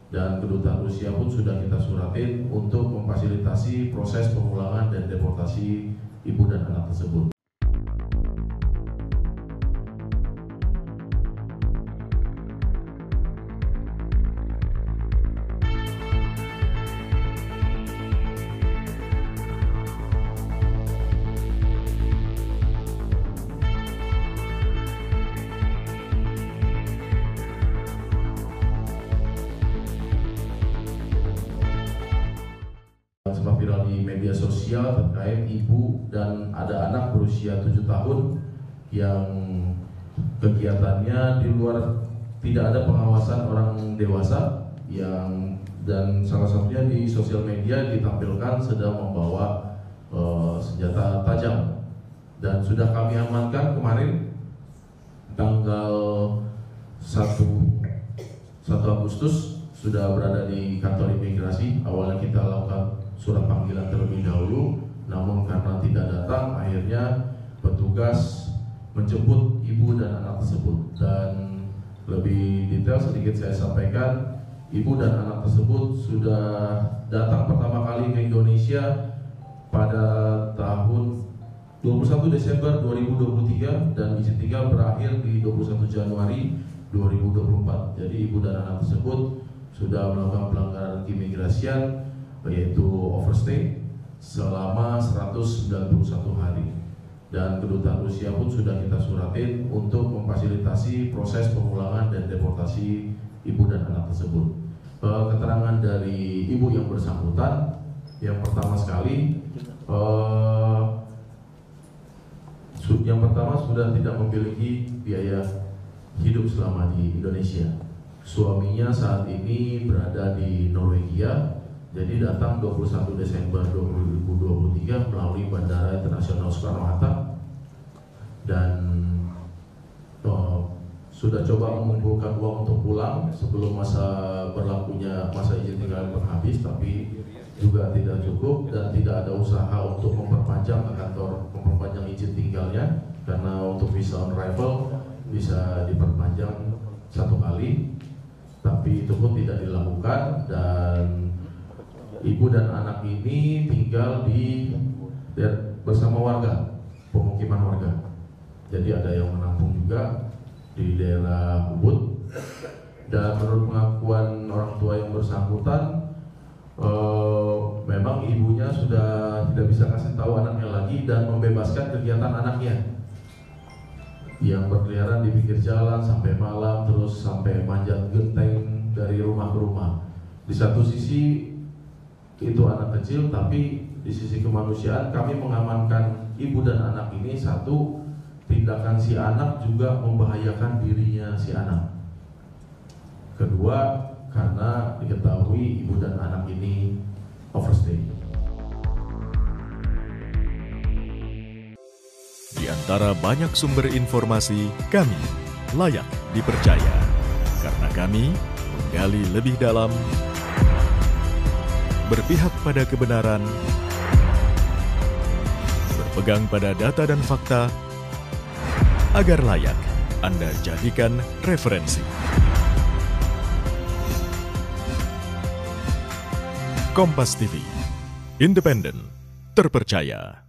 Dan kedutaan Rusia pun sudah kita suratin untuk memfasilitasi proses pemulangan dan deportasi ibu dan anak tersebut. Sempat viral di media sosial terkait ibu dan ada anak berusia 7 tahun yang kegiatannya di luar, tidak ada pengawasan orang dewasa, dan salah satunya di sosial media ditampilkan sedang membawa senjata tajam, dan sudah kami amankan kemarin tanggal 1 Agustus sudah berada di kantor imigrasi. Awalnya kita lakukan surat panggilan terlebih dahulu, namun karena tidak datang, akhirnya petugas menjemput ibu dan anak tersebut. Dan lebih detail sedikit saya sampaikan, ibu dan anak tersebut sudah datang pertama kali ke Indonesia pada tahun 21 Desember 2023 dan izin tinggal berakhir di 21 Januari 2024. Jadi ibu dan anak tersebut sudah melakukan pelanggaran keimigrasian, yaitu overstay selama 191 hari. Dan kedutaan Rusia pun sudah kita suratin untuk memfasilitasi proses pemulangan dan deportasi ibu dan anak tersebut. Keterangan dari ibu yang bersangkutan, yang pertama sekali, sudah tidak memiliki biaya hidup selama di Indonesia. Suaminya saat ini berada di Norwegia. Jadi datang 21 Desember 2023 melalui Bandara Internasional Soekarno-Hatta, dan sudah coba mengumpulkan uang untuk pulang sebelum masa berlakunya masa izin tinggal habis, tapi juga tidak cukup dan tidak ada usaha untuk memperpanjang izin tinggalnya, karena untuk visa on arrival bisa diperpanjang 1 kali, tapi itu pun tidak dilakukan. Dan ibu dan anak ini tinggal bersama warga, pemukiman warga. Jadi ada yang menampung juga di daerah Ubud. Dan menurut pengakuan orang tua yang bersangkutan, memang ibunya sudah tidak bisa kasih tahu anaknya lagi dan membebaskan kegiatan anaknya yang berkeliaran di pinggir jalan sampai malam, terus sampai manjat genteng dari rumah ke rumah. Di satu sisi itu anak kecil, tapi di sisi kemanusiaan kami mengamankan ibu dan anak ini. Satu, tindakan si anak juga membahayakan dirinya si anak. Kedua, karena diketahui ibu dan anak ini overstay. Di antara banyak sumber informasi, kami layak dipercaya karena kami menggali lebih dalam, berpihak pada kebenaran, berpegang pada data dan fakta, agar layak Anda jadikan referensi. Kompas TV, independen, terpercaya.